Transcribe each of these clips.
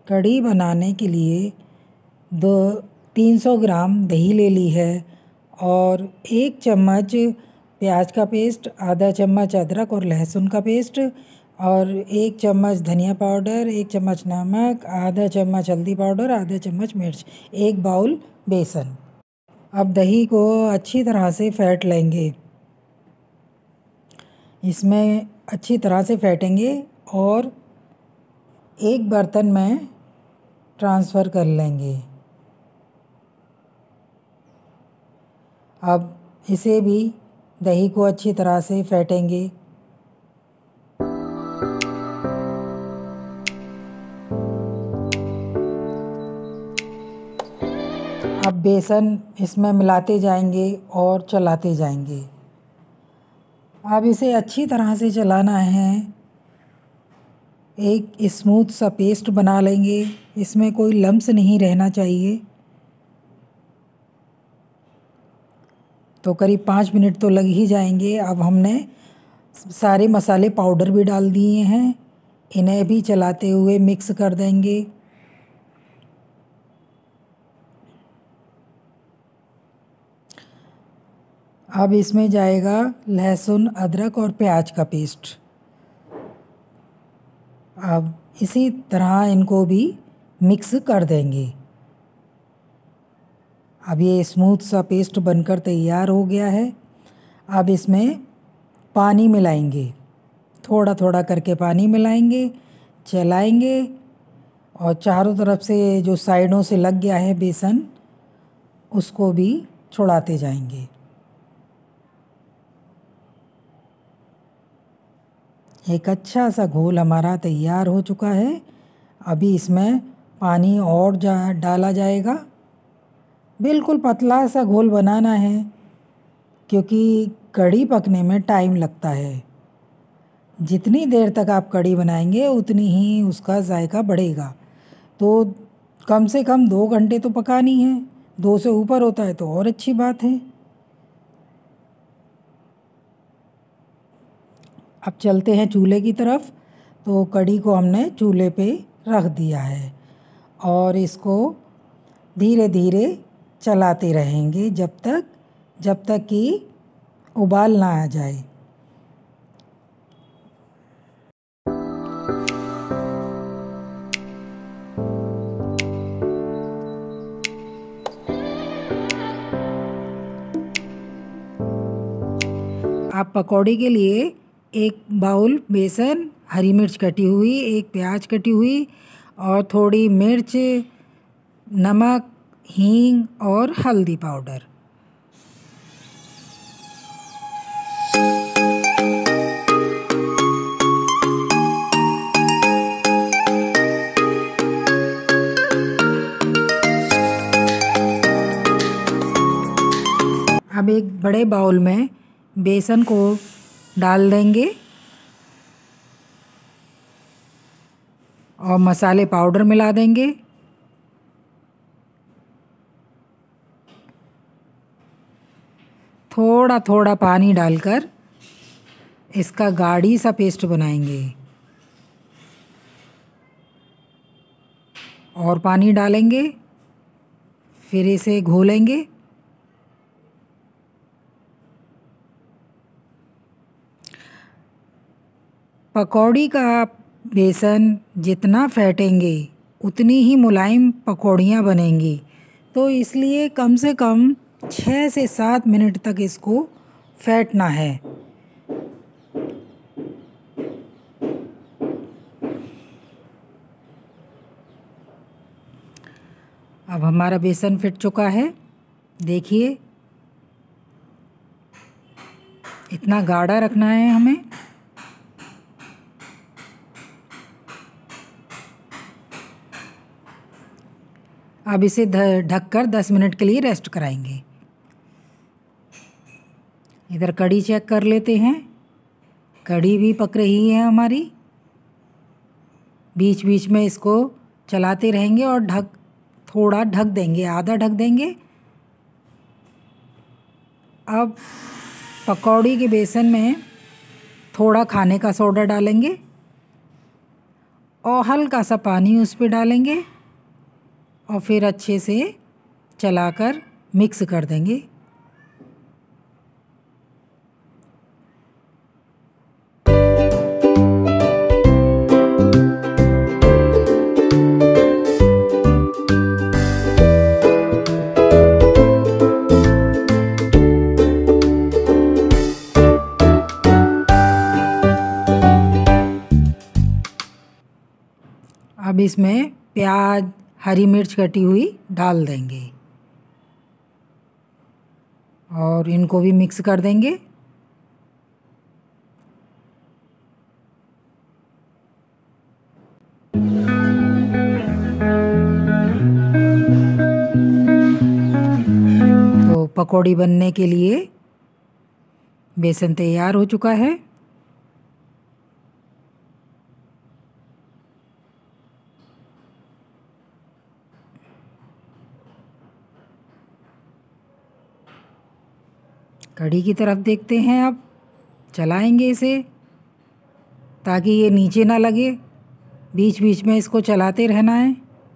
कढ़ी बनाने के लिए 300 ग्राम दही ले ली है और 1 चम्मच प्याज का पेस्ट, आधा चम्मच अदरक और लहसुन का पेस्ट और 1 चम्मच धनिया पाउडर, 1 चम्मच नमक, आधा चम्मच हल्दी पाउडर, आधा चम्मच मिर्च, 1 बाउल बेसन। अब दही को अच्छी तरह से फेंट लेंगे। इसमें अच्छी तरह से फेंटेंगे और एक बर्तन में ट्रांसफ़र कर लेंगे। अब इसे भी दही को अच्छी तरह से फेंटेंगे। अब बेसन इसमें मिलाते जाएंगे और चलाते जाएंगे। अब इसे अच्छी तरह से चलाना है। एक स्मूथ सा पेस्ट बना लेंगे। इसमें कोई लम्स नहीं रहना चाहिए। तो करीब 5 मिनट तो लग ही जाएंगे। अब हमने सारे मसाले पाउडर भी डाल दिए हैं। इन्हें भी चलाते हुए मिक्स कर देंगे। अब इसमें जाएगा लहसुन, अदरक और प्याज का पेस्ट। अब इसी तरह इनको भी मिक्स कर देंगे। अब ये स्मूथ सा पेस्ट बनकर तैयार हो गया है। अब इसमें पानी मिलाएंगे, थोड़ा थोड़ा करके पानी मिलाएंगे, चलाएंगे और चारों तरफ से जो साइडों से लग गया है बेसन, उसको भी छुड़ाते जाएंगे। एक अच्छा सा घोल हमारा तैयार हो चुका है। अभी इसमें पानी और डाला जाएगा। बिल्कुल पतला सा घोल बनाना है क्योंकि कढ़ी पकने में टाइम लगता है। जितनी देर तक आप कढ़ी बनाएंगे उतनी ही उसका जायका बढ़ेगा। तो कम से कम 2 घंटे तो पकानी है। 2 से ऊपर होता है तो और अच्छी बात है। अब चलते हैं चूल्हे की तरफ। तो कढ़ी को हमने चूल्हे पे रख दिया है और इसको धीरे धीरे चलाते रहेंगे जब तक कि उबाल ना आ जाए। आप पकौड़ी के लिए 1 बाउल बेसन, हरी मिर्च कटी हुई, 1 प्याज कटी हुई और थोड़ी मिर्च, नमक, हींग और हल्दी पाउडर। अब एक बड़े बाउल में बेसन को डाल देंगे और मसाले पाउडर मिला देंगे। थोड़ा थोड़ा पानी डालकर इसका गाढ़ी सा पेस्ट बनाएंगे और पानी डालेंगे, फिर इसे घोलेंगे। पकौड़ी का बेसन जितना फेंटेंगे उतनी ही मुलायम पकौड़ियाँ बनेंगी। तो इसलिए कम से कम 6 से 7 मिनट तक इसको फेंटना है। अब हमारा बेसन फिट चुका है। देखिए, इतना गाढ़ा रखना है हमें। अब इसे ढककर 10 मिनट के लिए रेस्ट कराएंगे। इधर कढ़ी चेक कर लेते हैं। कढ़ी भी पक रही है हमारी। बीच बीच में इसको चलाते रहेंगे और थोड़ा ढक देंगे, आधा ढक देंगे। अब पकौड़ी के बेसन में थोड़ा खाने का सोडा डालेंगे और हल्का सा पानी उस पे डालेंगे और फिर अच्छे से चलाकर मिक्स कर देंगे। अब इसमें प्याज, हरी मिर्च कटी हुई डाल देंगे और इनको भी मिक्स कर देंगे। तो पकौड़ी बनने के लिए बेसन तैयार हो चुका है। कढ़ी की तरफ देखते हैं, अब चलाएंगे इसे ताकि ये नीचे ना लगे। बीच बीच में इसको चलाते रहना है।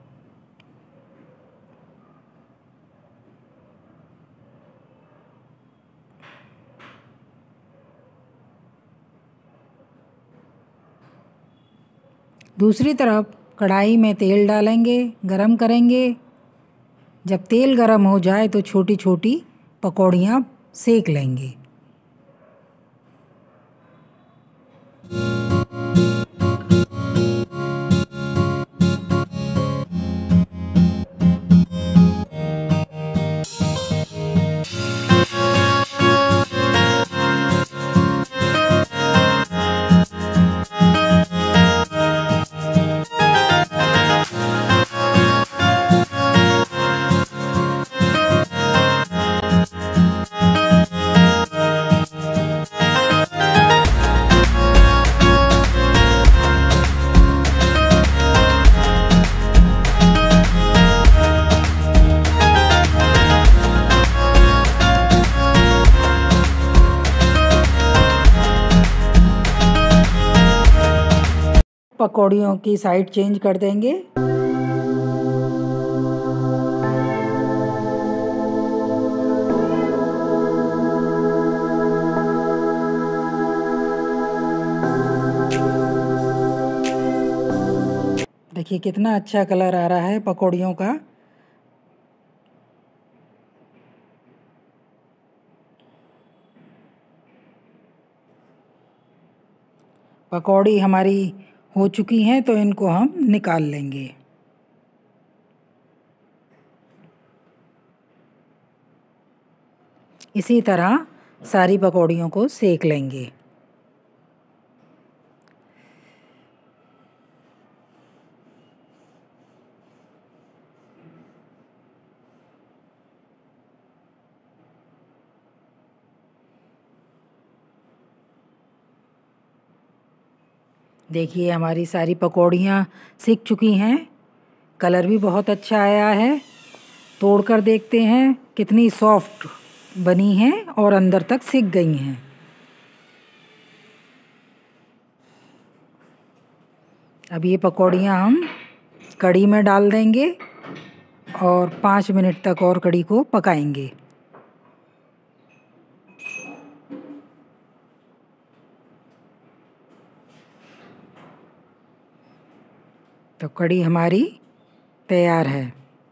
दूसरी तरफ कढ़ाई में तेल डालेंगे, गरम करेंगे। जब तेल गरम हो जाए तो छोटी छोटी पकौड़ियाँ सेक लेंगे। पकौड़ियों की साइड चेंज कर देंगे। देखिए कितना अच्छा कलर आ रहा है पकौड़ियों का। पकौड़ी हमारी हो चुकी हैं तो इनको हम निकाल लेंगे। इसी तरह सारी पकौड़ियों को सेक लेंगे। देखिए हमारी सारी पकौड़ियाँ सिक चुकी हैं। कलर भी बहुत अच्छा आया है। तोड़कर देखते हैं कितनी सॉफ्ट बनी हैं और अंदर तक सिक गई हैं। अब ये पकौड़ियाँ हम कढ़ी में डाल देंगे और 5 मिनट तक और कढ़ी को पकाएंगे। तो कढ़ी हमारी तैयार है।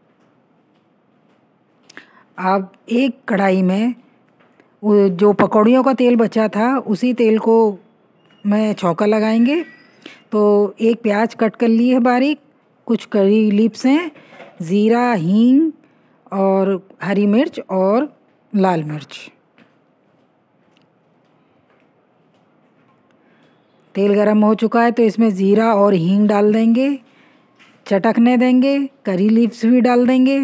अब एक कढ़ाई में जो पकौड़ियों का तेल बचा था उसी तेल को में छौंका लगाएंगे। तो एक प्याज कट कर ली है बारीक, कुछ करी लीव्स हैं, ज़ीरा, हींग और हरी मिर्च और लाल मिर्च। तेल गरम हो चुका है तो इसमें ज़ीरा और हींग डाल देंगे, चटकने देंगे, करी लीव्स भी डाल देंगे।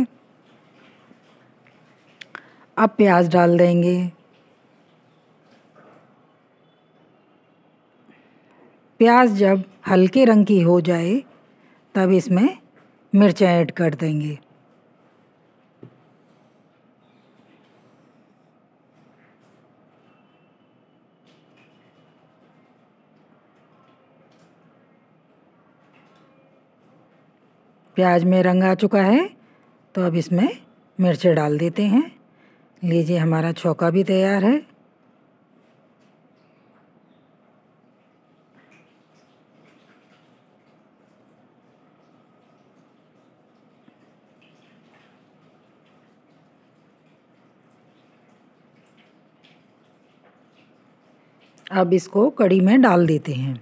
अब प्याज डाल देंगे। प्याज जब हल्के रंग की हो जाए तब इसमें मिर्च ऐड कर देंगे। प्याज में रंग आ चुका है तो अब इसमें मिर्चें डाल देते हैं। लीजिए हमारा छौंका भी तैयार है। अब इसको कढ़ी में डाल देते हैं।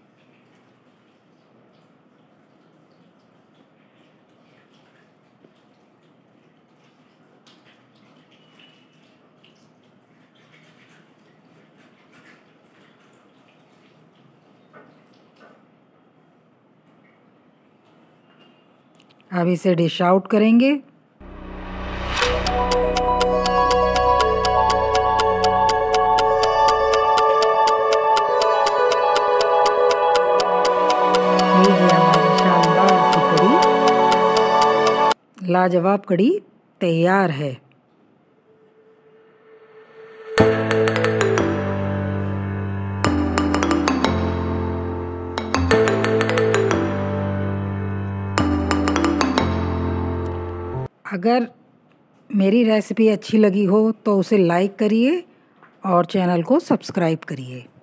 अब इसे डिश आउट करेंगे। लीजिए हमारी शानदार सी कढ़ी, लाजवाब कढ़ी तैयार है। अगर मेरी रेसिपी अच्छी लगी हो तो उसे लाइक करिए और चैनल को सब्सक्राइब करिए।